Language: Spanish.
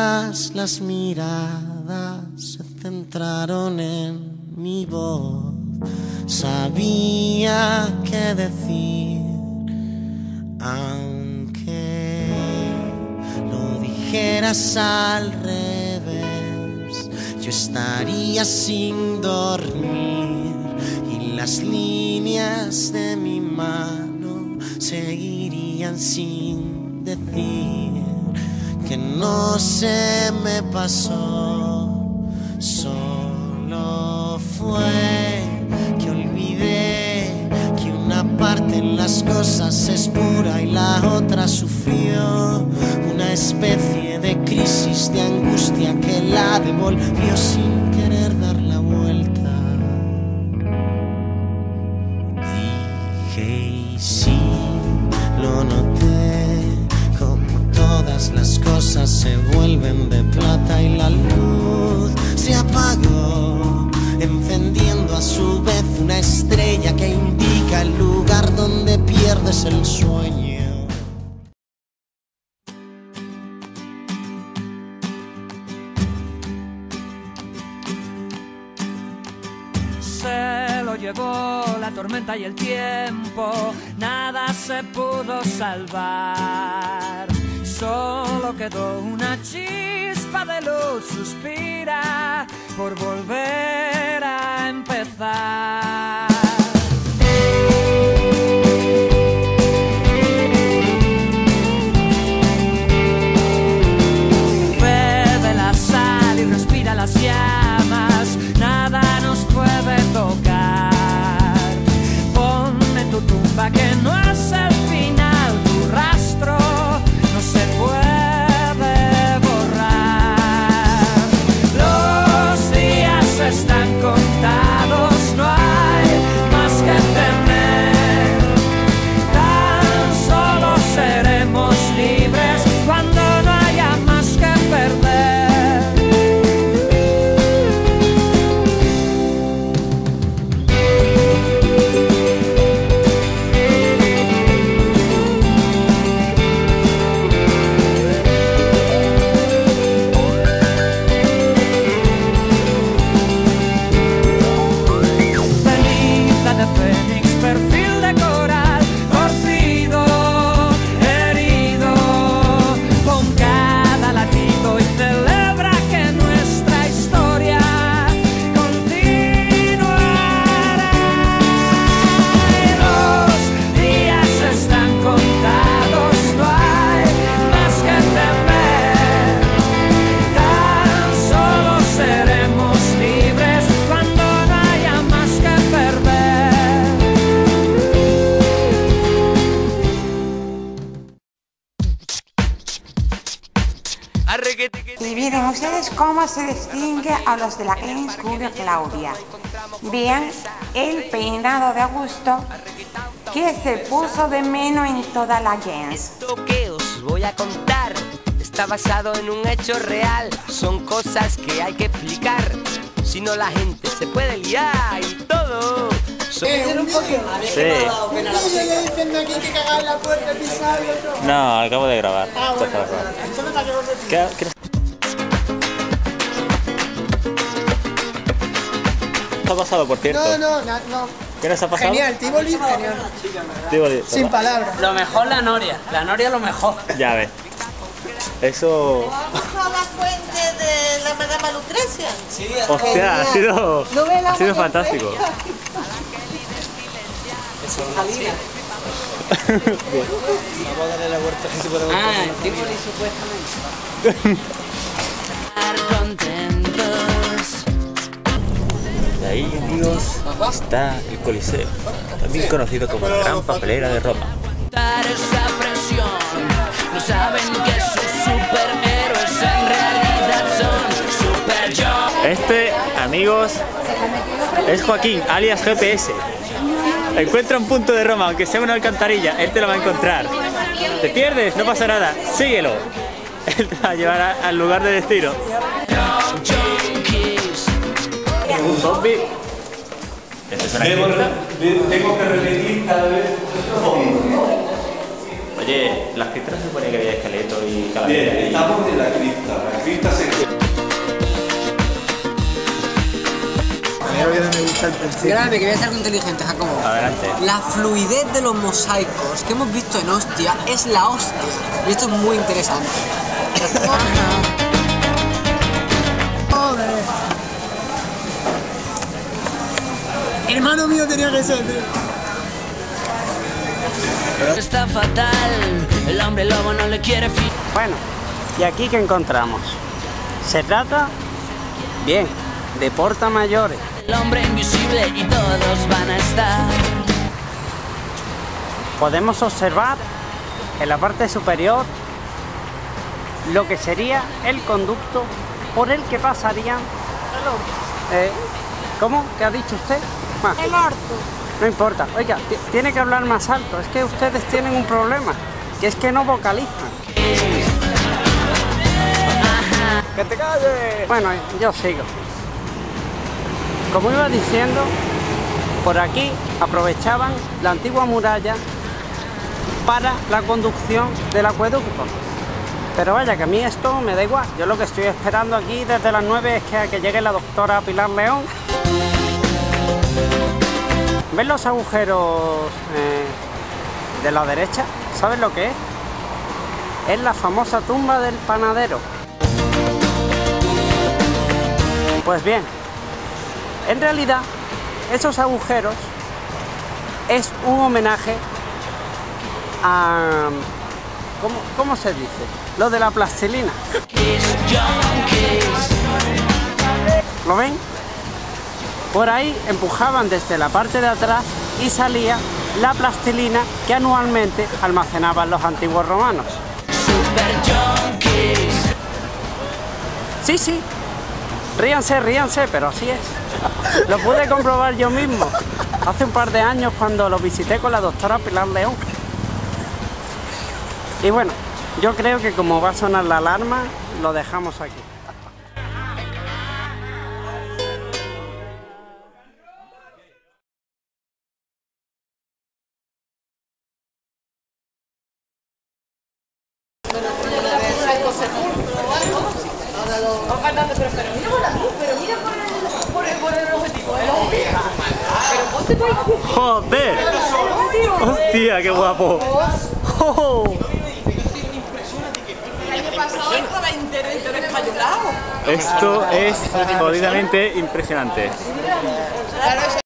Todas las miradas se centraron en mi voz. Sabía qué decir, aunque lo dijeras al revés. Yo estaría sin dormir y las líneas de mi mano seguirían sin decir que no se me pasó. Solo fue que olvidé que una parte en las cosas es pura y la otra sufrió una especie de crisis de angustia que la devolvió sin querer dar la vuelta. Dije y sí, lo noté, como todas las cosas se vuelven de plata y la luz se apagó, encendiendo a su vez una estrella que indica el lugar donde pierdes el sueño. Se lo llevó la tormenta y el tiempo, nada se pudo salvar. Solo quedó una chispa de luz, suspira por volver a empezar. Bebe la sal y respira las llamas, nada nos puede tocar. Ponme tu tumba que no es el final, tu rastro no se puede borrar. Los días están contados, no hay más que temer. Tan solo seremos libres cuando no haya más que perder. Perfil de coral, torcido, herido, con cada latido y celebra que nuestra historia continuará. Los días están contados, no hay más que temer. Tan solo seremos libres cuando no haya más que perder. Y miren ustedes cómo se distingue a los de la Clean School de Claudia. Vean el peinado de Augusto que se puso de menos en toda la gens. Esto que os voy a contar está basado en un hecho real. Son cosas que hay que explicar, si no la gente se puede liar y todo. Sí. No, acabo de grabar. ¿Qué ha pasado, por cierto? No. ¿Qué nos ha pasado? Genial, Tivoli, genial. Tivoli, sin palabras. Lo mejor la Noria lo mejor. Ya ves. Eso... ¿Vamos a la fuente de la Madama Lucrecia? Sí, hostia, ha sido fantástico. La boda de la huerta que se puede ver. Ah, el Tivoli supuestamente. Y ahí, amigos, está el Coliseo, también conocido como la Gran Papelera de Roma. Esa presión, no saben que sus superhéroes en realidad son super yo. Este, amigos, es Joaquín, alias GPS. Encuentra un punto de Roma, aunque sea una alcantarilla, él te lo va a encontrar. Te pierdes, no pasa nada, síguelo. Él te va a llevar al lugar de destino. Un zombie. ¿Esto es una cripta? Tengo que repetir cada vez. Oye, las criptas se supone que había esqueleto y calavera. Bien, estamos en la cripta. La cripta Grave, que voy a hacer algo inteligente, Jacobo. Adelante. La fluidez de los mosaicos que hemos visto en Ostia es la hostia. Y esto es muy interesante. Joder. Hermano mío tenía que ser, tío. Está fatal, el hombre lobo no le quiere fin. Bueno, ¿y aquí qué encontramos? Se trata, bien, de portamayores. El hombre invisible y todos van a estar. Podemos observar en la parte superior lo que sería el conducto por el que pasarían... ¿Cómo? ¿Qué ha dicho usted? El orto. No importa. Oiga, tiene que hablar más alto. Es que ustedes tienen un problema, que es que no vocalizan. ¡Que te calles! Bueno, yo sigo. Como iba diciendo, por aquí aprovechaban la antigua muralla para la conducción del acueducto. Pero vaya, que a mí esto me da igual. Yo lo que estoy esperando aquí desde las 9 es que llegue la doctora Pilar León. ¿Ven los agujeros de la derecha? ¿Saben lo que es? Es la famosa tumba del panadero. Pues bien, en realidad esos agujeros es un homenaje a... ¿Cómo se dice? Lo de la plastilina. ¿Lo ven? Por ahí empujaban desde la parte de atrás y salía la plastilina que anualmente almacenaban los antiguos romanos. Sí, sí. Ríanse, ríanse, pero así es. Lo pude comprobar yo mismo hace un par de años cuando lo visité con la doctora Pilar León. Y bueno, yo creo que como va a sonar la alarma, lo dejamos aquí. ¡Joder! ¡Hostia, qué guapo! ¡Oh! Esto es jodidamente impresionante.